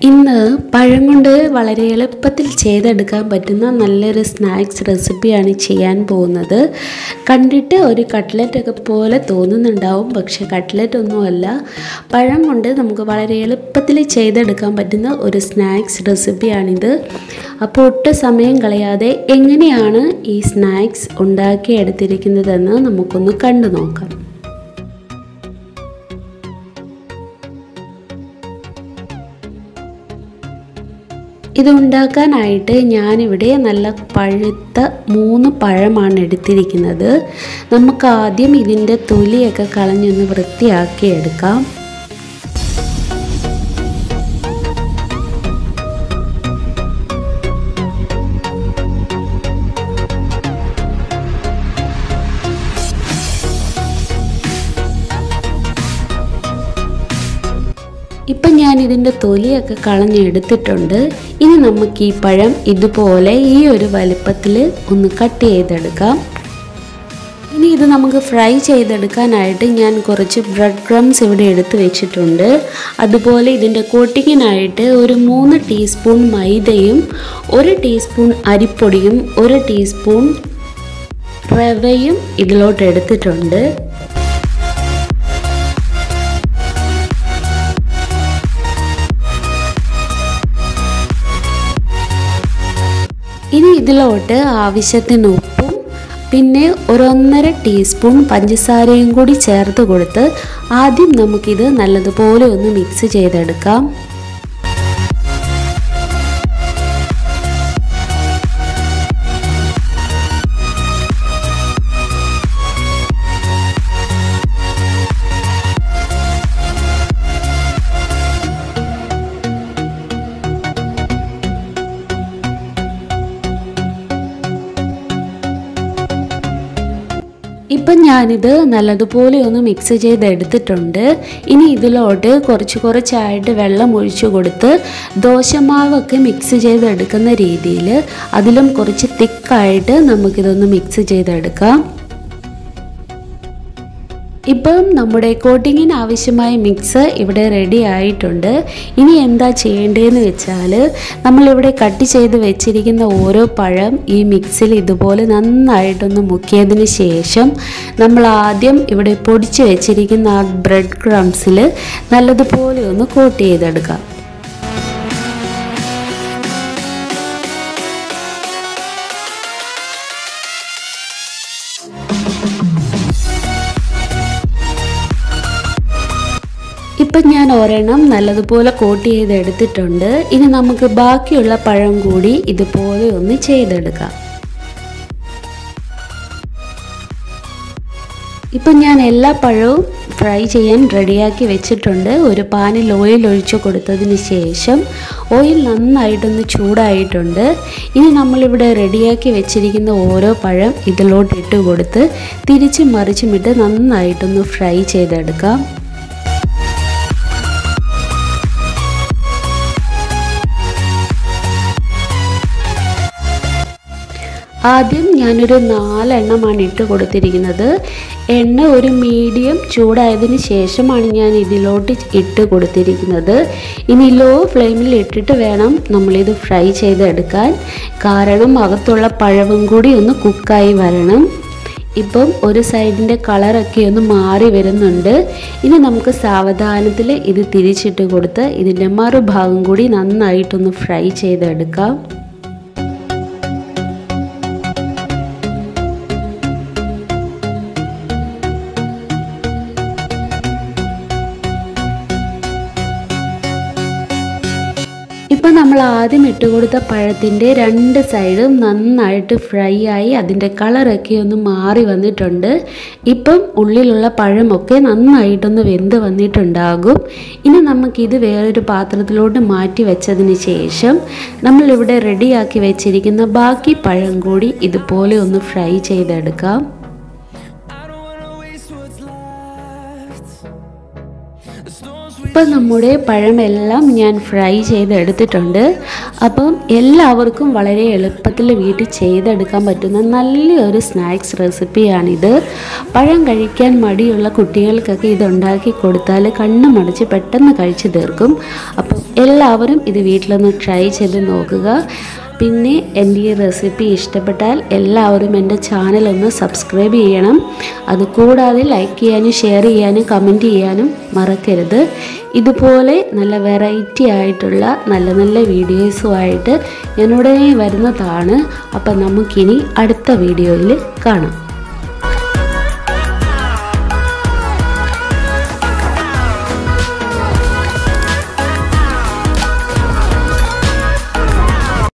ഇന്ന് പഴം കൊണ്ട് വളരെ എളുപ്പത്തിൽ ചെയ്തെടുക്കാൻ പറ്റുന്ന നല്ലൊരു സ്നാക്സ് റെസിപ്പിയാണ് ചെയ്യാൻ പോകുന്നത്. കണ്ടിട്ട് ഒരു കട്ട്ലറ്റൊക്കെ പോലെ തോന്നുന്നുണ്ടാവും, പക്ഷേ കട്ട്ലറ്റ് ഒന്നുമല്ല. പഴം കൊണ്ട് നമുക്ക് വളരെ എളുപ്പത്തിൽ ചെയ്തെടുക്കാൻ പറ്റുന്ന ഒരു സ്നാക്സ് റെസിപ്പിയാണിത്. അപ്പോൾ ഒട്ടും സമയം കളയാതെ എങ്ങനെയാണ് ഈ സ്നാക്സ് ഉണ്ടാക്കിയെടുത്തിരിക്കുന്നതെന്ന് നമുക്കൊന്ന് കണ്ടു നോക്കാം. ഇത് ഉണ്ടാക്കാനായിട്ട് ഞാനിവിടെ നല്ല പഴുത്ത 3 പഴമാണ് എടുത്തിരിക്കുന്നത്. നമുക്ക് ആദ്യം ഇതിൻ്റെ തൊലിയൊക്കെ കളഞ്ഞൊന്ന് വൃത്തിയാക്കി എടുക്കാം. ഇപ്പം ഞാൻ ഇതിൻ്റെ തൊലിയൊക്കെ കളഞ്ഞെടുത്തിട്ടുണ്ട്. ഇനി നമുക്ക് ഈ പഴം ഇതുപോലെ ഈ ഒരു വലിപ്പത്തിൽ ഒന്ന് കട്ട് ചെയ്തെടുക്കാം. ഇനി ഇത് നമുക്ക് ഫ്രൈ ചെയ്തെടുക്കാനായിട്ട് ഞാൻ കുറച്ച് ബ്രെഡ് ക്രംസ് ഇവിടെ എടുത്ത് വെച്ചിട്ടുണ്ട്. അതുപോലെ ഇതിൻ്റെ കോട്ടിങ്ങിനായിട്ട് ഒരു 3 ടീസ്പൂൺ മൈദയും 1 ടീസ്പൂൺ അരിപ്പൊടിയും 1 ടീസ്പൂൺ റവയും ഇതിലോട്ട് എടുത്തിട്ടുണ്ട്. ഇനി ഇതിലോട്ട് ആവശ്യത്തിന് ഉപ്പും പിന്നെ 1.5 ടീസ്പൂൺ പഞ്ചസാരയും കൂടി ചേർത്ത് കൊടുത്ത് ആദ്യം നമുക്കിത് നല്ലതുപോലെ ഒന്ന് മിക്സ് ചെയ്തെടുക്കാം. ഇപ്പം ഞാനിത് നല്ലതുപോലെ ഒന്ന് മിക്സ് ചെയ്തെടുത്തിട്ടുണ്ട്. ഇനി ഇതിലോട്ട് കുറച്ചായിട്ട് വെള്ളം ഒഴിച്ചു കൊടുത്ത് ദോശമാവൊക്കെ മിക്സ് ചെയ്തെടുക്കുന്ന രീതിയിൽ അതിലും കുറച്ച് തിക്കായിട്ട് നമുക്കിതൊന്ന് മിക്സ് ചെയ്തെടുക്കാം. ഇപ്പം നമ്മുടെ കോട്ടിങ്ങിന് ആവശ്യമായ മിക്സ് ഇവിടെ റെഡി ആയിട്ടുണ്ട്. ഇനി എന്താ ചെയ്യേണ്ടതെന്ന് വെച്ചാൽ നമ്മളിവിടെ കട്ട് ചെയ്ത് വെച്ചിരിക്കുന്ന ഓരോ പഴം ഈ മിക്സിൽ ഇതുപോലെ നന്നായിട്ടൊന്ന് മുക്കിയതിന് ശേഷം നമ്മൾ ആദ്യം ഇവിടെ പൊടിച്ച് വെച്ചിരിക്കുന്ന ആ ബ്രെഡ് ക്രംസിൽ നല്ലതുപോലെ ഒന്ന് കോട്ട് ചെയ്തെടുക്കാം. ഇപ്പം ഞാൻ ഒരെണ്ണം നല്ലതുപോലെ കോട്ട് ചെയ്തെടുത്തിട്ടുണ്ട്. ഇനി നമുക്ക് ബാക്കിയുള്ള പഴം കൂടി ഇതുപോലെ ഒന്ന് ചെയ്തെടുക്കാം. ഇപ്പം ഞാൻ എല്ലാ പഴവും ഫ്രൈ ചെയ്യാൻ റെഡിയാക്കി വെച്ചിട്ടുണ്ട്. ഒരു പാനിൽ ഓയിൽ ഒഴിച്ചു കൊടുത്തതിന് ശേഷം ഓയിൽ നന്നായിട്ടൊന്ന് ചൂടായിട്ടുണ്ട്. ഇനി നമ്മളിവിടെ റെഡിയാക്കി വെച്ചിരിക്കുന്ന ഓരോ പഴം ഇതിലോട്ട് ഇട്ട് കൊടുത്ത് തിരിച്ചും മറിച്ചുമിട്ട് നന്നായിട്ടൊന്ന് ഫ്രൈ ചെയ്തെടുക്കാം. ആദ്യം ഞാനൊരു 4 എണ്ണമാണ് ഇട്ട് കൊടുത്തിരിക്കുന്നത്. എണ്ണ ഒരു മീഡിയം ചൂടായതിന് ശേഷമാണ് ഞാൻ ഇതിലോട്ട് ഇട്ട് കൊടുത്തിരിക്കുന്നത്. ഇനി ലോ ഫ്ലെയിമിൽ ഇട്ടിട്ട് വേണം നമ്മളിത് ഫ്രൈ ചെയ്തെടുക്കാൻ. കാരണം അകത്തുള്ള പഴവും കൂടി ഒന്ന് കുക്കായി വരണം. ഇപ്പം ഒരു സൈഡിൻ്റെ കളറൊക്കെ ഒന്ന് മാറി വരുന്നുണ്ട്. ഇനി നമുക്ക് സാവധാനത്തിൽ ഇത് തിരിച്ചിട്ട് കൊടുത്ത് ഇതിൻ്റെ മറുഭാഗം കൂടി നന്നായിട്ടൊന്ന് ഫ്രൈ ചെയ്തെടുക്കാം. ഇപ്പം നമ്മൾ ആദ്യം ഇട്ടുകൊടുത്ത പഴത്തിൻ്റെ 2 സൈഡും നന്നായിട്ട് ഫ്രൈ ആയി അതിൻ്റെ കളറൊക്കെ ഒന്ന് മാറി വന്നിട്ടുണ്ട്. ഇപ്പം ഉള്ളിലുള്ള പഴമൊക്കെ നന്നായിട്ടൊന്ന് വെന്ത് വന്നിട്ടുണ്ടാകും. ഇനി നമുക്കിത് വേറൊരു പാത്രത്തിലോട്ട് മാറ്റി വെച്ചതിന് ശേഷം നമ്മളിവിടെ റെഡിയാക്കി വെച്ചിരിക്കുന്ന ബാക്കി പഴം കൂടി ഇതുപോലെ ഒന്ന് ഫ്രൈ ചെയ്തെടുക്കാം. ഇപ്പം നമ്മുടെ പഴമെല്ലാം ഞാൻ ഫ്രൈ ചെയ്തെടുത്തിട്ടുണ്ട്. അപ്പം എല്ലാവർക്കും വളരെ എളുപ്പത്തിൽ വീട്ടിൽ ചെയ്തെടുക്കാൻ പറ്റുന്ന നല്ലൊരു സ്നാക്സ് റെസിപ്പിയാണിത്. പഴം കഴിക്കാൻ മടിയുള്ള കുട്ടികൾക്കൊക്കെ ഇതുണ്ടാക്കി കൊടുത്താൽ കണ്ണ് മടച്ച് പെട്ടെന്ന് കഴിച്ചു തീർക്കും. അപ്പം എല്ലാവരും ഇത് വീട്ടിലൊന്ന് ട്രൈ ചെയ്ത് നോക്കുക. പിന്നെ എൻ്റെ ഈ റെസിപ്പി ഇഷ്ടപ്പെട്ടാൽ എല്ലാവരും എൻ്റെ ചാനലൊന്ന് സബ്സ്ക്രൈബ് ചെയ്യണം. അതുകൂടാതെ ലൈക്ക് ചെയ്യാനും ഷെയർ ചെയ്യാനും കമൻറ്റ് ചെയ്യാനും മറക്കരുത്. ഇതുപോലെ നല്ല വെറൈറ്റി ആയിട്ടുള്ള നല്ല നല്ല വീഡിയോസുമായിട്ട് ഞാൻ ഉടനെ വരുന്നതാണ്. അപ്പം നമുക്കിനി അടുത്ത വീഡിയോയിൽ കാണാം.